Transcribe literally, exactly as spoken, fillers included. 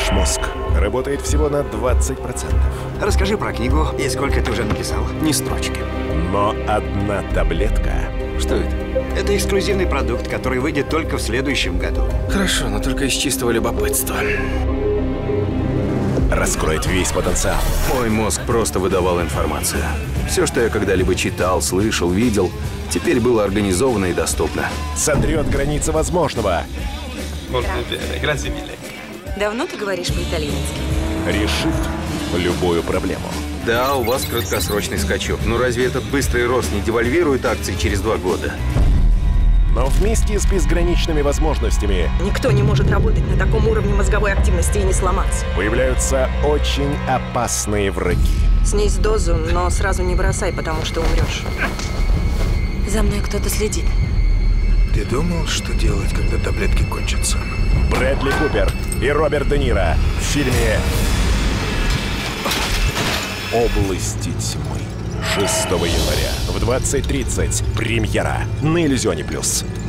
Ваш мозг работает всего на двадцать процентов. Расскажи про книгу и сколько ты уже написал. Ни строчки. Но одна таблетка... Что это? Это эксклюзивный продукт, который выйдет только в следующем году. Хорошо, но только из чистого любопытства. раскроет весь потенциал. Мой мозг просто выдавал информацию. Все, что я когда-либо читал, слышал, видел, теперь было организовано и доступно. Сотрет границы возможного. Давно ты говоришь по-итальянски? Решит любую проблему. Да, у вас краткосрочный скачок. Но разве этот быстрый рост не девальвирует акции через два года? Но вместе с безграничными возможностями Никто не может работать на таком уровне мозговой активности и не сломаться. появляются очень опасные враги. Снизь дозу, но сразу не бросай, потому что умрешь. За мной кто-то следит. Ты думал, что делать, когда таблетки кончатся? Брэдли Купер и Роберт Де Ниро в фильме «Области тьмы». шестого января в двадцать тридцать. Премьера на Иллюзионе плюс.